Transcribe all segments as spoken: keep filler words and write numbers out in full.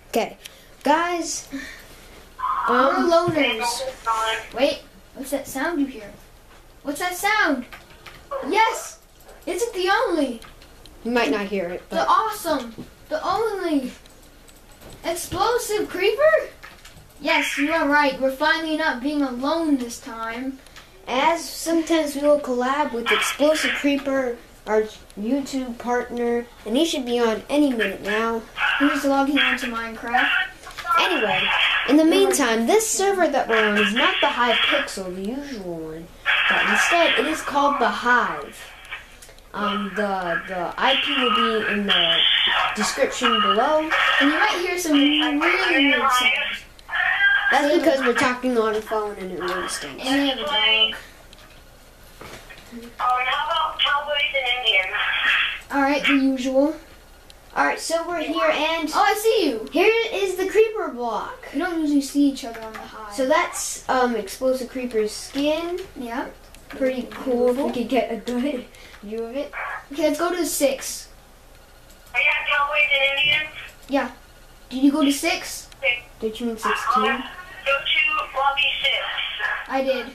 Okay, guys. We're Um, loners. Wait, what's that sound you hear? What's that sound? Yes! Is it the only? you might not hear it, The but awesome! The only! Explosive creeper? Yes, you are right. We're finally not being alone this time. as sometimes we will collab with Explosive Creeper, our YouTube partner, and he should be on any minute now. He's logging onto Minecraft. Anyway, in the meantime, this server that we're on is not the Hypixel, the usual one, but instead it is called the Hive. Um, the the I P will be in the description below. And you might hear some really weird sounds. That's because we're talking on the phone and it really stinks. And they have a dog. Um, how about Cowboys and Indians? Alright, the usual. Alright, so we're here and Oh, I see you! here is the creeper block. We don't usually see each other on the high. So that's um Explosive Creeper's skin. yeah. Pretty cool if we could get a good view of it. Okay, let's go to six. Are you at Cowboys and Indians? Yeah. Did you go to six? Did you mean sixteen? Um, go to lobby six. I did.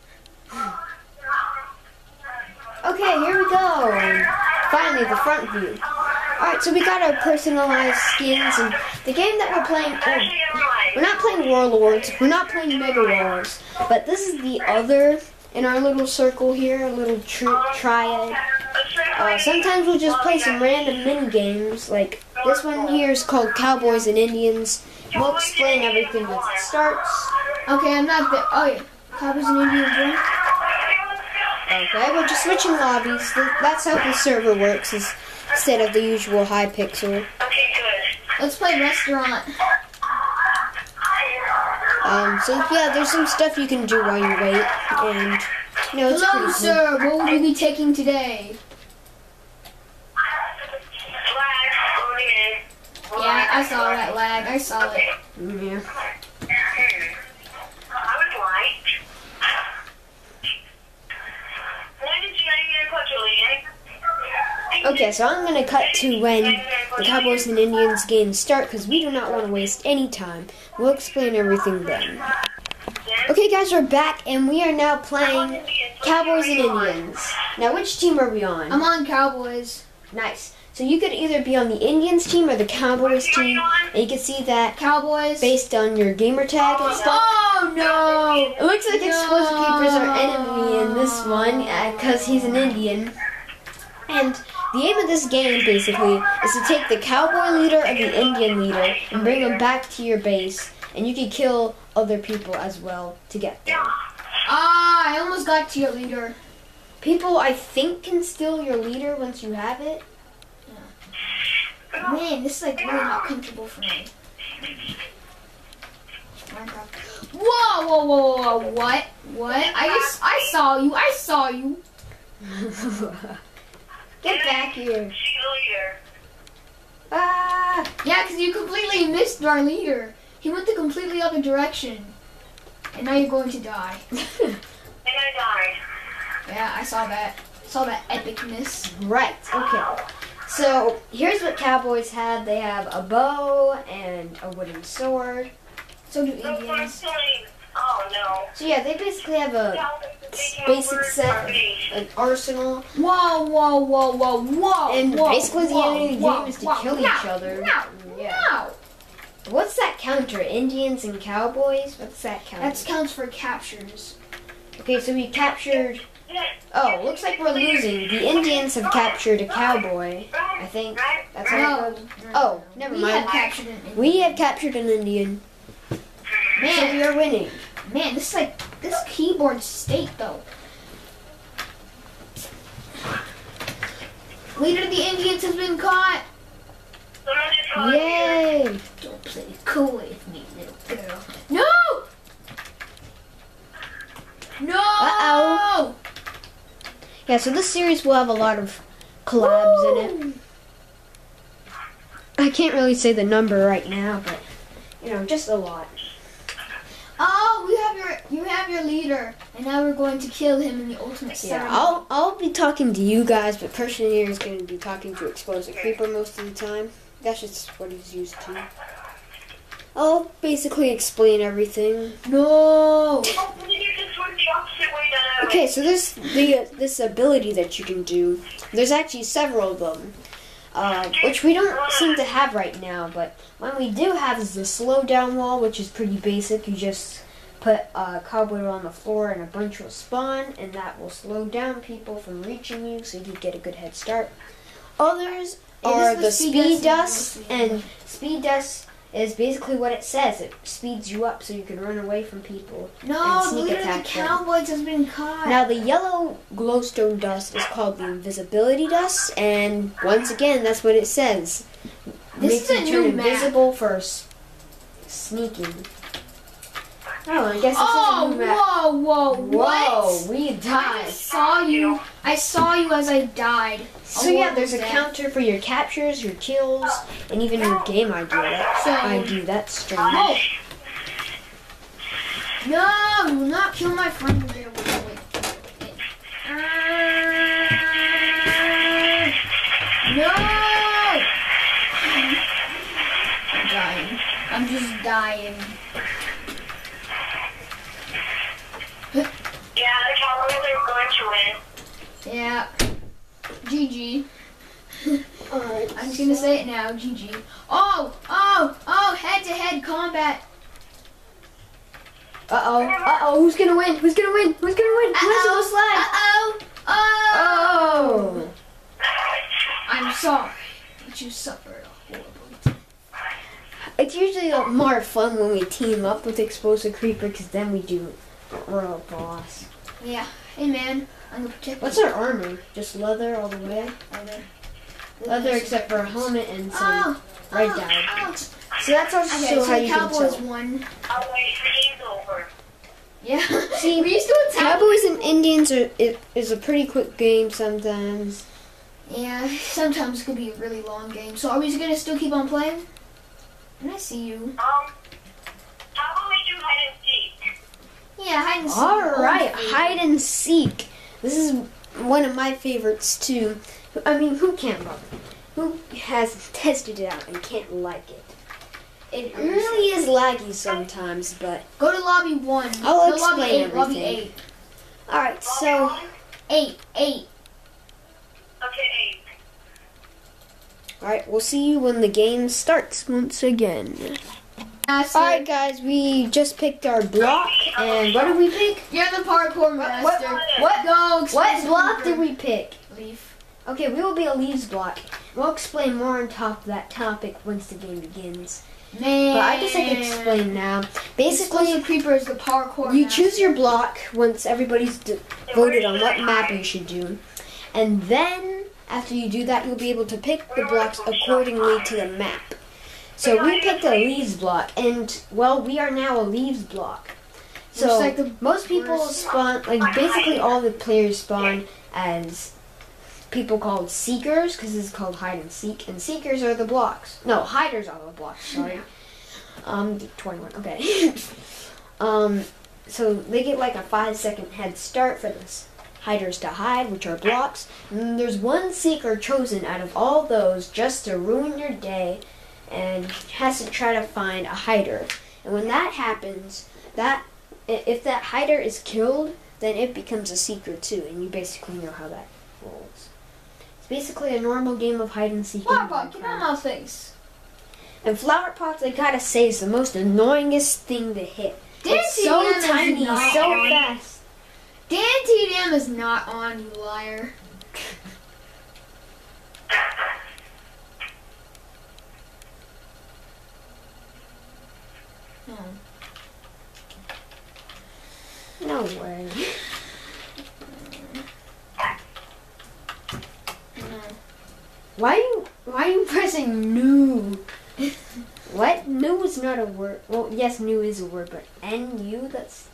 Okay, here we go. Finally, the front view. Alright, so we got our personalized skins, and the game that we're playing, oh, Actually, never mind. we're not playing Warlords, we're not playing Mega Wars, but this is the other in our little circle here, a little tri triad. Uh, sometimes we'll just play some random mini games, like this one here is called Cowboys and Indians. We'll explain everything as it starts. Okay, I'm not there. Oh, yeah. Cowboys and Indians one. Okay, we're just switching lobbies. That's how the server works, is instead of the usual Hypixel. Okay, good. Let's play restaurant. Um, so yeah, there's some stuff you can do while you wait, and you know, it's Hello, pretty cool. sir. What will you be taking today? Flag, loading in. Yeah, I saw that lag. I saw it. Yeah. I would like. When did you get put Julian? Okay, so I'm gonna cut to when the Cowboys and Indians games start, because we do not want to waste any time. We'll explain everything then. Okay, guys, we're back, and we are now playing Cowboys and Indians. Now, which team are we on? I'm on Cowboys. Nice. So you could either be on the Indians team or the Cowboys team, and you can see that Cowboys. based on your gamer tag and stuff. Oh, no. It looks like Explosive Keeper's our enemy in this one, because he's an Indian. And the aim of this game, basically, is to take the cowboy leader and the Indian leader and bring them back to your base, and you can kill other people as well to get there. Ah, I almost got to your leader. People, I think, can steal your leader once you have it. Man, this is like really not comfortable for me. Minecraft. Whoa, whoa, whoa, whoa, whoa, what? What? I just, I saw you, I saw you. Get back here. She's the leader. Ah! Yeah, because you completely missed our leader. He went the completely other direction. And now you're going to die. And I died. Yeah, I saw that. Saw that epicness. Right, okay. So, here's what cowboys have. They have a bow and a wooden sword. So do No, I'm Indians. killing. Oh, no. So yeah, they basically have a basic set, an arsenal. Whoa, whoa, whoa, whoa, whoa. And whoa, basically the whoa, aim of the whoa, game is to whoa, kill no, each other. No, Yeah. no. What's that counter? Indians and cowboys? What's that counter? That counts for captures. Okay, so we captured... Oh, looks like we're losing. The Indians have captured a cowboy, I think. That's how No. it goes. Oh, never We mind. have captured an Indian. We have captured an Indian. So Man, we are winning. man, this is like, this keyboard state though. Leader of the Indians has been caught. Yay! Don't play cool with me, little girl. No! No! Uh-oh. Yeah, so this series will have a lot of collabs in it. I can't really say the number right now, but, you know, just a lot. Oh, we have your, you have your leader, and now we're going to kill him in the ultimate Yeah, ceremony. I'll I'll be talking to you guys, but Christian here is going to be talking to Explosive Creeper most of the time. That's just what he's used to. I'll basically explain everything. No. Oh, did you just switch opposite way down? Okay, so this the this ability that you can do. There's actually several of them, uh, which we don't seem to have right now. But one we do have is the slow down wall, which is pretty basic. You just put a cobweb on the floor and a bunch will spawn, and that will slow down people from reaching you, so you can get a good head start. Others It are is the the speed speed dust dust, and and speed dust is basically what it says. It speeds you up so you can run away from people. No, and sneak literally attack them. Cowboys has been caught. Now the yellow glowstone dust is called the invisibility dust, and once again, that's what it says. This Makes is a you turn new map. invisible for s- sneaking. Oh, I guess this Oh, is a new map. whoa, whoa, Whoa, what? we I died. just saw you. I saw you as I died. So Oh, yeah, what there's a was that? counter for your captures, your kills, and even your game I D. That So- I D. That's strange. Oh. No, you will not kill my friend. Wait, wait, wait. Uh, no! I'm dying. I'm just dying. Yeah, the Cowboys are going to win. Yeah. G G. Alright, I'm just gonna say it now. G G. Oh, oh, oh, head to head combat. Uh oh, uh oh, who's gonna win? Who's gonna win? Who's gonna win? Who has the most lives? Uh-oh. Oh. Oh! I'm sorry that you suffered a horrible death. It's usually a- more fun when we team up with Explosive Creeper, because then we do real boss. Yeah. Hey, man. I'm gonna protect What's you. our armor? Just leather all the way? Leather. Leather except for a helmet and some Oh, red oh, dye. oh. So that's also Okay, so how the you can Cowboys tell. won. Oh, wait, the game's over. Yeah. See, we used to attack. Cowboys and Indians are it is a pretty quick game sometimes. Yeah, sometimes it could be a really long game. So are we gonna still keep on playing? And I see you. Um, how about we do hide and seek? Yeah, hide and seek. All Old right, favorite. hide and seek. This is one of my favorites too. I mean, who can't love it? Who has tested it out and can't like it? It really is laggy sometimes, but Go to lobby one. I'll no, lobby explain eight. Lobby everything. eight. all right. So, Eight. Eight. Okay, eight. all right, we'll see you when the game starts once again. That's All it. right, guys, we just picked our block, and what did we pick? You're the parkour What- master. what- what- Go. What Explosive block Creeper. did we pick? Leaf. Okay, we will be a leaves block. We'll explain more on top of that topic once the game begins. Man. But I guess I can explain now. Basically, Explosive Creeper is the parkour you master. choose your block once everybody's d- voted on what map you should do. And then, after you do that, you'll be able to pick the blocks accordingly to the map. So we picked a leaves block, and, well, we are now a leaves block. So, Looks like the most people worst. spawn, like, basically all the players spawn as people called seekers, because this is called hide and seek, and seekers are the blocks. No, hiders are the blocks, sorry. Um, twenty-one, okay. um, so they get like a five second head start for this hiders to hide, which are blocks. And then there's one seeker chosen out of all those just to ruin your day and has to try to find a hider. And when that happens, that i- if that hider is killed, then it becomes a seeker too, and you basically know how that rolls. It's basically a normal game of hide and seek. in Flower pot, get out of Minecraft. my face. And flower pots, I gotta say, is the most annoyingest thing to hit. Dan It's so T D M is tiny, not so on. fast. Dan T D M is not on, you liar. No. No way. No. Why are you why are you pressing new? What? New is not a word. Well, yes, new is a word, but N U, that's...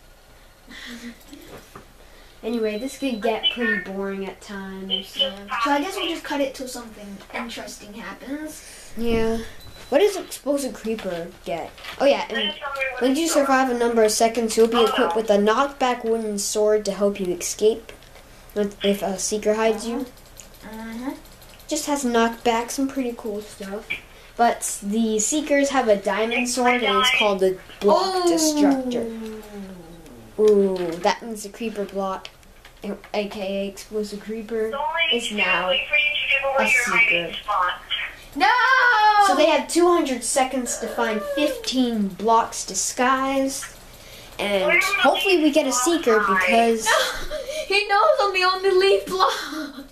Anyway, this could get pretty boring at times. Yeah. So I guess we'll just cut it till something interesting happens. Yeah. What does Explosive Creeper get? Oh yeah, and when you survive a number of seconds, you'll be equipped with a knockback wooden sword to help you escape with- if a seeker hides you. Uh-huh. Just has knockback, some pretty cool stuff. But the Seekers have a diamond sword, and it's called the Block Oh. Destructor. Ooh, that means the Creeper Block, aka Explosive Creeper, It's only is now wait for you to give away a your hiding secret. spot. No! So they have two hundred seconds to find fifteen blocks disguised. And hopefully we get a Seeker because, No! He knows I'm the only leaf block.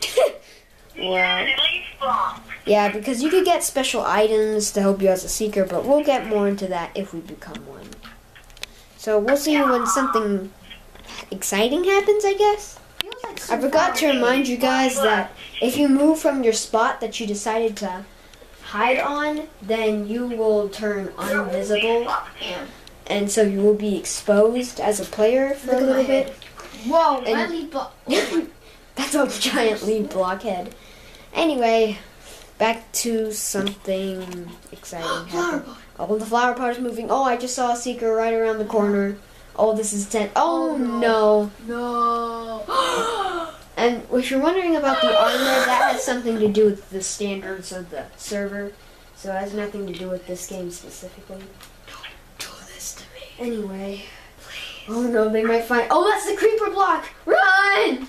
well, At least block. yeah, because you could get special items to help you as a Seeker, but we'll get more into that if we become one. So we'll see when something exciting happens, I guess. Feels like I forgot to remind you guys that if you move from your spot that you decided to hide on, then you will turn invisible, Yeah. and so you will be exposed as a player for Look a at little my head. bit. Whoa, my And- leaf block. That's a giant leaf blockhead. Anyway, back to something exciting Flower happening. pot. Oh, the flower pot is moving. Oh, I just saw a Seeker right around the corner. Oh, this is ten. Oh, Oh, no. no. No. And if you're wondering about the armor, that has something to do with the standards of the server. So it has nothing to do with this game specifically. Do this to me. Anyway. Oh no, they might find. Oh, that's the creeper block! Run!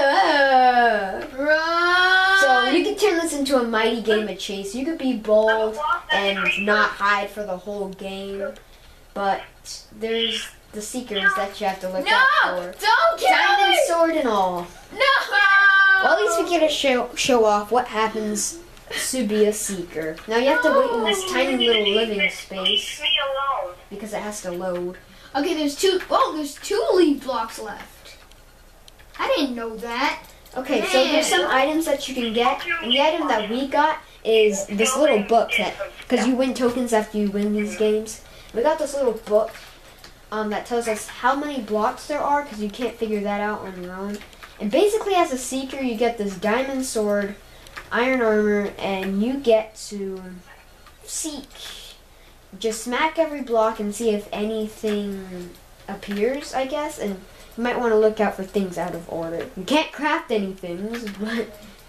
Ah! Run! So you can turn this into a mighty game of chase. You could be bold and not hide for the whole game. But there's the Seekers that you have to look No! out for. Don't kill Diamond me! sword and all. No! Well, at least we get to show, show off what happens to be a Seeker. Now you have to wait in this tiny little living space Leave me alone. because it has to load. Okay, there's two. Oh, there's two leaf blocks left. I didn't know that. Okay, so there's some items that you can get, and the item that we got is this little book that, because you win tokens after you win these games. We got this little book um, that tells us how many blocks there are, because you can't figure that out on your own. And basically, as a Seeker, you get this diamond sword, iron armor, and you get to seek. Just smack every block and see if anything appears, I guess, and you might want to look out for things out of order. You can't craft any things, but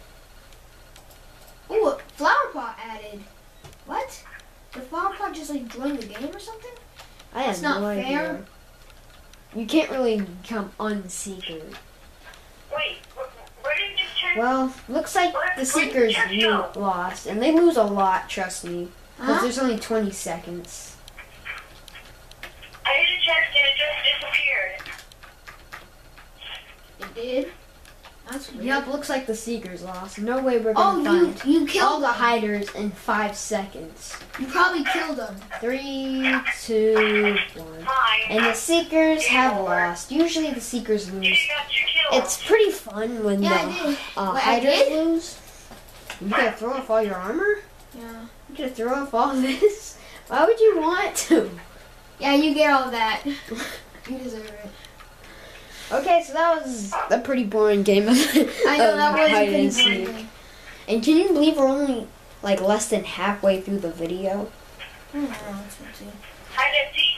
Ooh, a flower pot added. What? The flower pot just like joined the game or something? I have That's not no idea. fair. You can't really become unseeker. Wait, wh- where did you turn? Well, looks like the Seekers lo- lost, and they lose a lot, trust me, because Huh? there's only twenty seconds. I hit a chest and it just disappeared. It did. That's weird. Yep, looks like the Seekers lost. No way we're Oh, gonna you find you all killed the them. hiders in five seconds. You probably killed them. Three, two, one. Fine. And the Seekers have lost. Usually the Seekers You lose. got your kill. It's pretty fun when Yeah, I the did. uh, Wait, I hiders did? lose. You gotta throw off all your armor? Yeah. You gotta throw off all this? Why would you want to? Yeah, you get all that. You deserve it. Okay, so that was a pretty boring game of, I know of that was a hide pretty and seek. boring. And can you believe we're only like less than halfway through the video? I don't know, let's see. Hide and seek.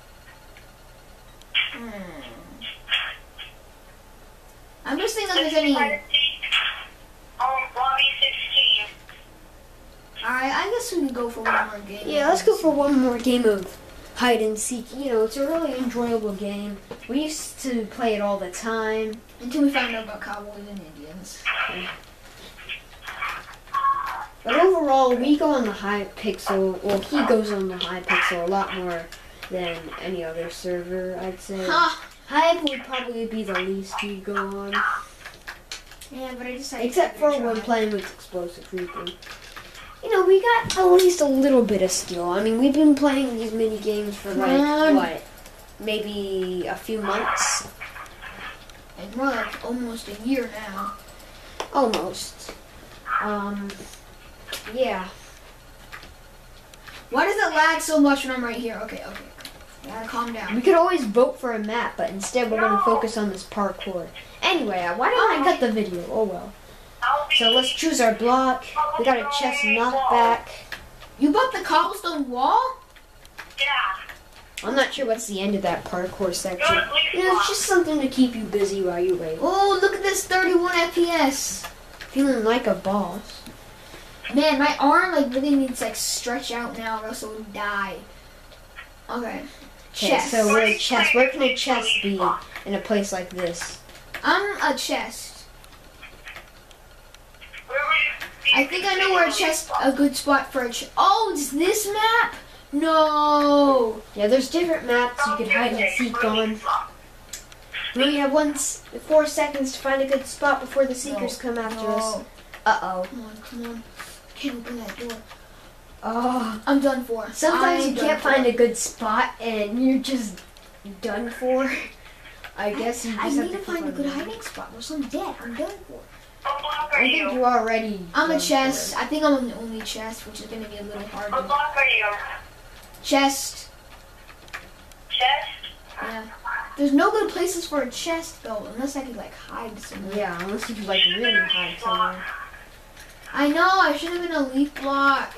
Hmm. I'm just thinking if Let's there's any. hide Alright, and seek. Um, lobby sixteen. I guess we can go for one more game. Yeah, let's go for one more game of hide and seek. You know, it's a really enjoyable game. We used to play it all the time. Until we find out about cowboys and Indians. But overall, we go on the high pixel. Well, he goes on the high pixel a lot more than any other server, I'd say. Ha! Hive would probably be the least we go on. Yeah, but I decided. Except to for give it a when try. playing with Explosive Creeper. You know, we got at least a little bit of skill. I mean, we've been playing these mini games for like, Come on. what? Maybe a few months? It's more like almost a year now. Almost. Um, yeah. Why does it lag so much when I'm right here? Okay, okay, okay. I gotta calm down. We could always vote for a map, but instead we're going to focus on this parkour. Anyway, uh, why didn't I cut the video? Oh well. I'll be So let's choose our block. We got a chest knockback. You built the cobblestone wall? Yeah. I'm not sure what's the end of that parkour section. Go to leaf You know, it's block. just something to keep you busy while you wait. Oh, look at this thirty-one F P S. Feeling like a boss. Man, my arm like really needs to like stretch out now, or else it would die. Okay. Okay, Chest. so we're a chest. Where can a chest be in a place like this? I'm a chest. Where were you? I think I know where a chest, a good spot for a chest. Oh, it's this map? No. Yeah, there's different maps you could hide and seek on. We only have one, s- four seconds to find a good spot before the seekers come after us. No. Uh oh. Come on, come on. Can't open that door. Oh. I'm done for. Sometimes I'm you done can't for. find a good spot and you're just done for. I guess you just I have need to keep find a on good going. hiding spot, or I'm dead. I'm done for. What block are I think you? you already. I'm a done for. chest. I think I'm on the only chest, which is gonna be a little hard. What To... block are you? Chest. Chest? Yeah. There's no good places for a chest though, unless I could like hide somewhere. Yeah, unless you could like really hide somewhere. I know. I should have been a leaf block.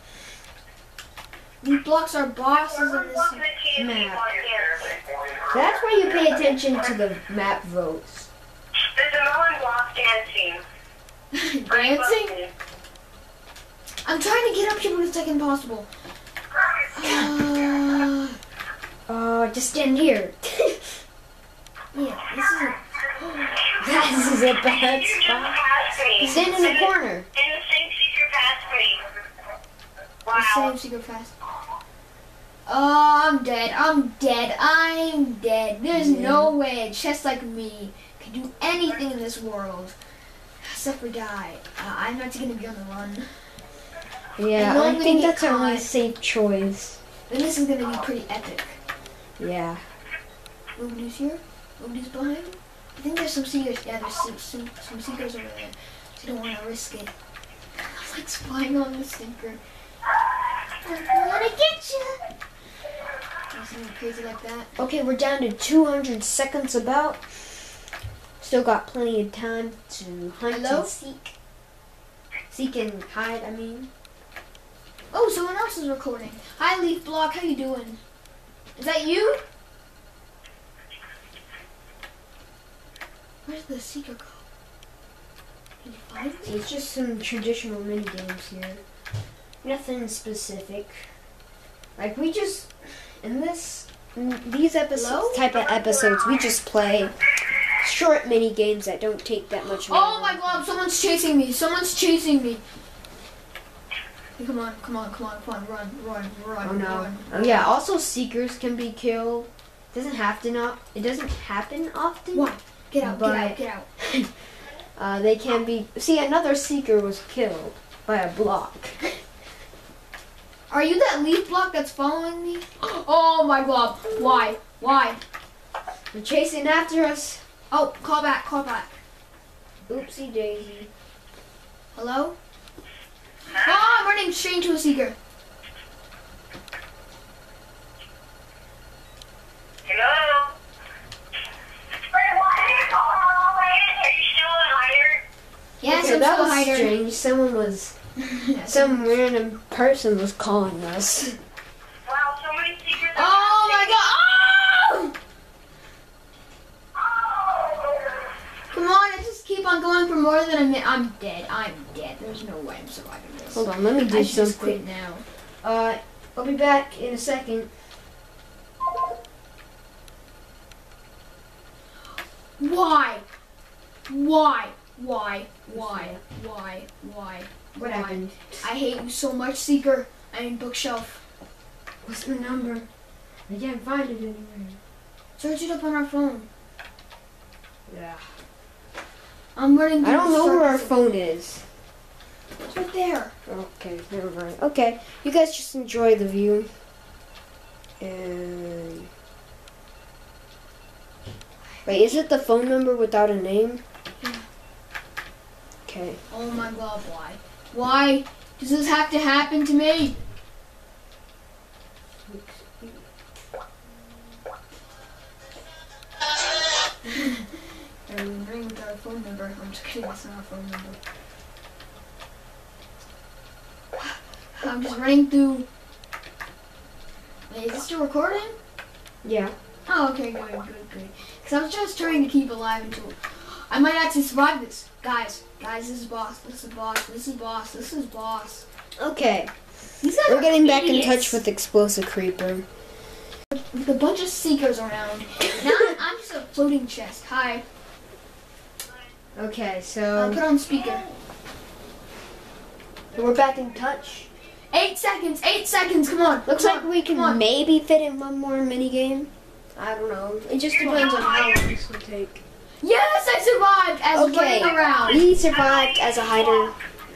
Leaf blocks are bosses in this map. That's why you pay attention to the map votes. There's a melon block dancing. dancing. I'm trying to get up here, but it's like impossible. Uh, Oh, just stand here. yeah, this is a, This is a bad You just spot. passed me. Stand in the corner. In the same secret past me. the Wow. same secret fast. Oh, I'm dead. I'm dead. I'm dead. There's Yeah. no way a chest like me can do anything in this world except for die. Uh, I'm not gonna be on the run. Yeah, I know I'm I gonna think get that's our only caught. safe choice. And this is gonna be pretty epic. Yeah. Nobody's here. Nobody's behind. I think there's some seekers. Yeah, there's some, some, some seekers over there. So you don't want to risk it. I'm like spying on the seeker. I'm gonna get you. Something crazy like that. Okay, we're down to two hundred seconds about. Still got plenty of time to hunt Hello? and seek. Seek and hide, I mean. Oh, someone else is recording. Hi, Leaf Block. How you doing? Is that you? Where's the seeker go? Did you find me? It's just some traditional mini games here. Nothing specific. Like we just in this in these episodes Hello? type of episodes we just play short mini games that don't take that much. Oh longer. my God! Someone's chasing me. Someone's chasing me. Hey, come on! Come on! Come on! Come on! Run! Run! Run! Oh no. Run, Oh yeah. Also, seekers can be killed. Doesn't have to not. It doesn't happen often. What? Get out! But- Get out! Get out! Uh, they can be. See, another seeker was killed by a block. Are you that Leaf Block that's following me? Oh my God! Why? Why? They're chasing after us. Oh, call back! Call back! Oopsie daisy. Hello? Oh, I'm running straight into a seeker. Hello? Wait, what? Oh, wait, are you still in higher? Yes, Okay, I'm that still was hider. strange. Someone was. Some random person was calling us. Wow, so many secrets. Oh my God! Oh! Oh! Come on, I just keep on going for more than a minute. I'm dead. I'm dead. There's no way I'm surviving this. Hold on, let me do I should just something. quit now. Uh, I'll be back in a second. Why? Why? Why? Why? Why? Why? What Why? happened? I hate you so much, Seeker. I mean, bookshelf. What's the number? I can't find it anywhere. Search it up on our phone. Yeah. I'm running. I don't through know the where our circles. phone is. It's right there. Okay, never mind. Okay, you guys just enjoy the view. And wait, is it the phone number without a name? Yeah. Okay. Oh my God! Why? Why does this have to happen to me? I'm ring with our phone number. I'm just kidding. It's not our phone number. I'm just running through. Wait, is this still recording? Yeah. Oh, okay, good, good, good. Because I was just trying to keep alive until. I might actually survive this. Guys, guys, this is boss. This is boss. This is boss. This is boss. Okay, These guys we're are getting back in idiots. touch with Explosive Creeper. With a bunch of seekers around. Now I'm just a floating chest. Hi. Okay, Uh, so put on speaker. we're back in touch. Eight seconds. Eight seconds. Come on. Looks come like on, we can come on. maybe fit in one more mini game. I don't know. It just depends on how long this would take. Yes, I survived as Okay, running around. we survived as a hider.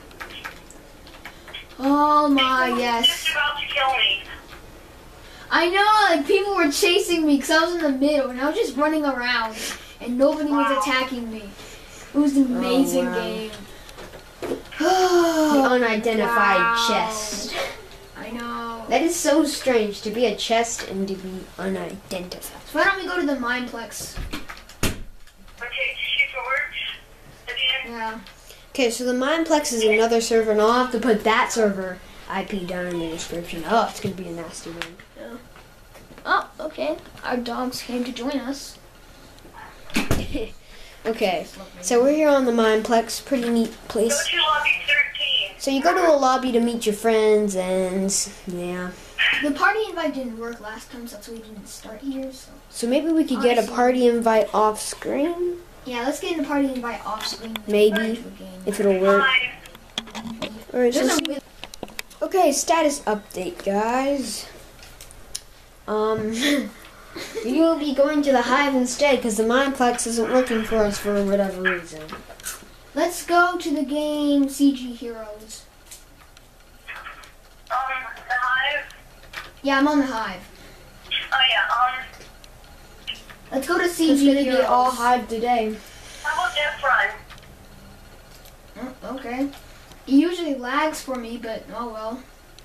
Oh my Just yes. about to kill me. I know, like people were chasing me because I was in the middle and I was just running around and nobody was Wow. attacking me. It was an amazing wow. game. The unidentified Wow. chest. I know. That is so strange to be a chest and to be unidentified. So why don't we go to the Mineplex? Okay, shoot for works. Again. Yeah. Okay, so the Mineplex is another server, and I'll have to put that server I P down in the description. Oh, it's gonna be a nasty one. Oh, okay. Our dogs came to join us. Okay, so we're here on the Mineplex, pretty neat Go place. to lobby thirteen. So you go to a lobby to meet your friends, and yeah. The party invite didn't work last time, so that's why we didn't start here. So So maybe we could get a Awesome. party invite off screen, yeah, let's get in the party invite off screen. Maybe. Into a game. if it'll work. Five. Or is There's this- a really- Okay, status update, guys. Um, we will be going to the Hive instead because the Mineplex isn't working for us for whatever reason. Let's go to the game C G Heroes. Um, the hive. Yeah, I'm on the Hive. Oh yeah. Um, Let's go to C It's G gonna Heroes. be all Hive today. how about Death Run? Oh, okay. It usually lags for me, but oh well.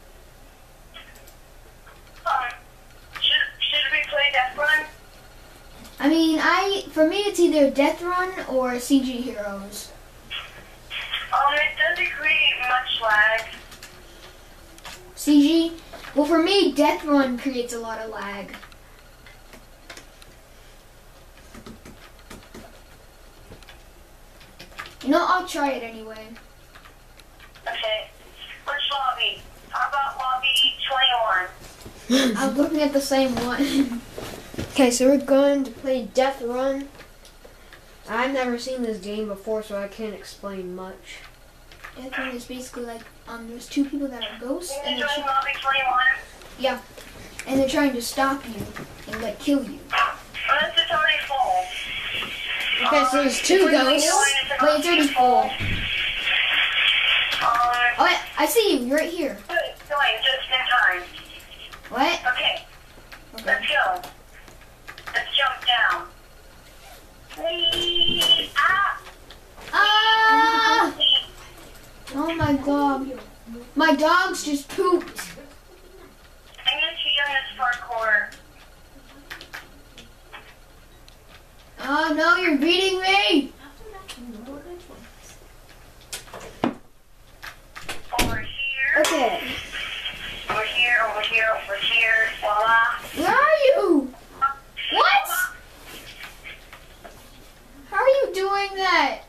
Um, should should we play Death Run? I mean, I for me it's either Death Run or C G Heroes. Um, it doesn't create much lag. C G? Well, for me, Death Run creates a lot of lag. You know, I'll try it anyway. Okay. Which lobby? How about lobby twenty-one? I'm looking at the same one. Okay, so we're going to play Death Run. I've never seen this game before, so I can't explain much. Death Run is basically like, um, there's two people that are ghosts, Can and you they're, join tr- lobby twenty-one? and they're trying to stop you and like kill you. Unless it's already full. Okay, so there's two Wait, wait, ghosts. Wait, it's already full. Um, Oh, I, I see you. You're right here. good. Join just in time. What? Okay, Okay. let's go. Let's jump down. Whee! Ah! Ah! Oh my god. My dogs just pooped. I'm gonna cheat on this parkour. Oh no, you're beating me! Over here. Okay, Over here, over here, over here. Voila. Where are you? What? How are you doing that?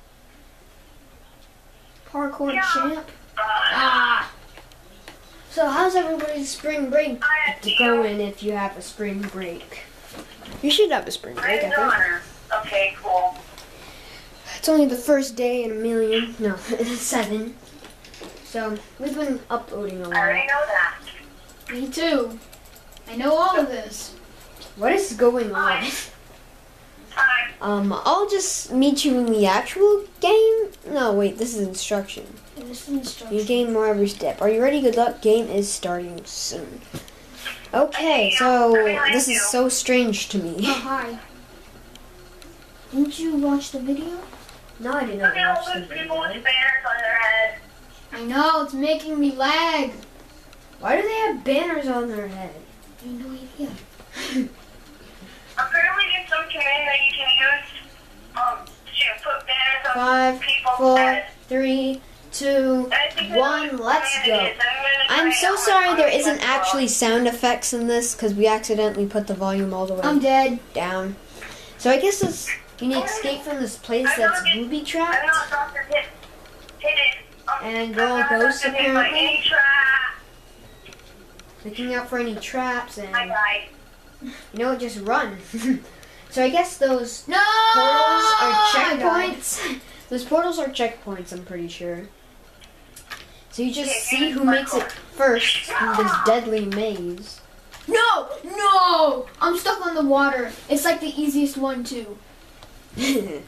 Parkour Yeah. champ? Uh, Ah! so how's everybody's spring break I have to going if you have a spring break? You should have a spring break, I Raise think. honor. Okay, cool. It's only the first day in a million. No, seven. So we've been uploading a I already lot. know that. Me too. I know all of this. What is going on? Hi. Um, I'll just meet you in the actual game. No, wait, this is instruction. This is You instruction. gain more every step. Are you ready? Good luck. Game is starting soon. Okay, so this is so strange to Oh, me. hi. Didn't you watch the video? No, I did Look not at all watch the those people with video. banners on their head. I know, it's making me lag. Why do they have banners on their head? I have no idea. Apparently there's some command that you can use um, to put banners on Five, people's four, heads. three, two, I think that's one. what Let's command go. it is. I'm, gonna I'm try so it out sorry on there my isn't phone. actually sound effects in this because we accidentally put the volume all the way I'm dead. down. So I guess let's Can you escape from this place that's booby I'm trapped? not Doctor Hit. Hit it. Um, And girl I'm not ghosts Doctor Hit by apparently. any trap. Looking out for any traps and I died. you know just run. So I guess those No! portals are I died. checkpoints. Those portals are checkpoints, I'm pretty sure. So you just Okay, see here's who my makes it card. first through this deadly maze. No! No! I'm stuck on the water. It's like the easiest one too. We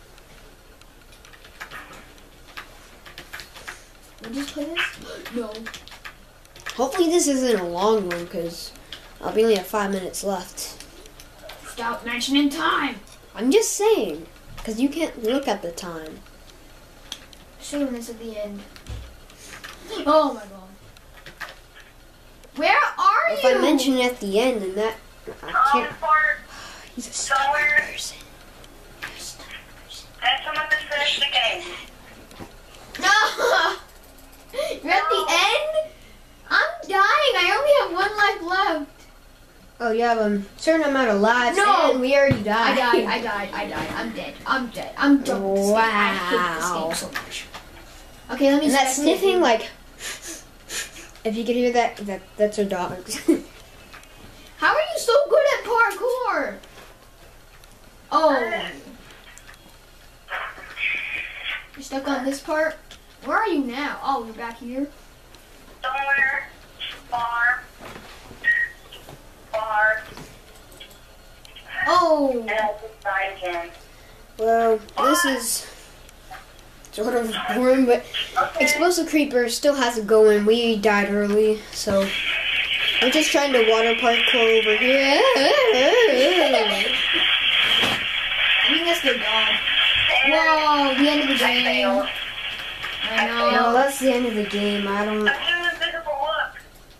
just play this? No. Hopefully this isn't a long one, because I'll be only have five minutes left. Stop mentioning time. I'm just saying, because you can't look at the time. Showing this at the end. Oh my god. Where are If you? I mention it at the end, then that I Um, can't. for He's a somewhere. stupid person. You're a stupid person. And someone to finish the game. No! You're at the end? I'm dying. I only have one life left. Oh, you have a certain amount of lives, No! and we already I died. died. I died. I died. I'm dead. I'm dead. I'm done with this game. I hate this Wow. game so much. Okay, let me. And that spectate sniffing, you. like, if you can hear that, that that's our dogs. How are you so good at parkour? Oh. You're stuck on this part? Where are you now? Oh, you're back here? Somewhere far, far, Oh. and I just died again. Well, this is sort of boring, but Okay. Explosive Creeper still has it going. We died early, so I'm just trying to water parkour over here. I think that's the dog. And Whoa, the end of the I game. failed. I No, know. that's the end of the game. I don't. I'm doing invisible look.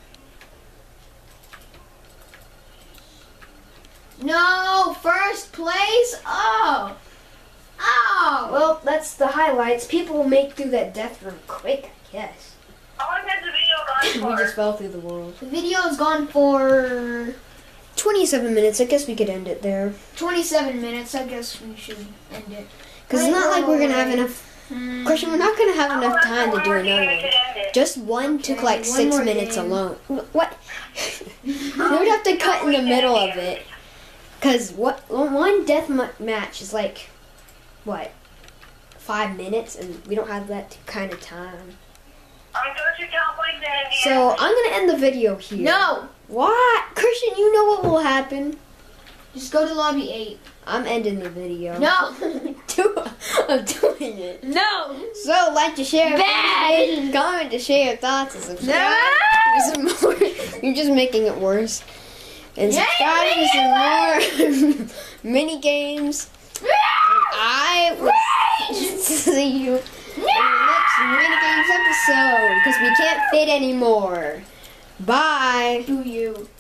No, first place? Oh. Oh. Well, that's the highlights. People will make through that death room quick, I guess. How long has the video We gone just for? fell through the world. The video's gone for twenty-seven minutes. I guess we could end it there. twenty-seven minutes. I guess we should end it. Because it's not like we're gonna have enough. Hmm. Question, we're not gonna have How enough long time to more do game another we one. could end it? Just one took Okay, like one six more minutes game. alone. Wh- What? You would have to cut in the middle of it. Cause what? One death ma- match is like, what? Five minutes, and we don't have that kind of time. I'm going to Cowboys and Indians. So I'm gonna end the video here. No. What? Christian, you know what will happen. Just go to lobby eight. I'm ending the video. No. Do- I'm doing it. No. So, like to share, Bad. comment to share your thoughts, and subscribe No. for some more. You're just making it worse. And Yeah, subscribe for some more mini games. I will see you in the next mini games episode because we can't fit anymore. Bye. Do you?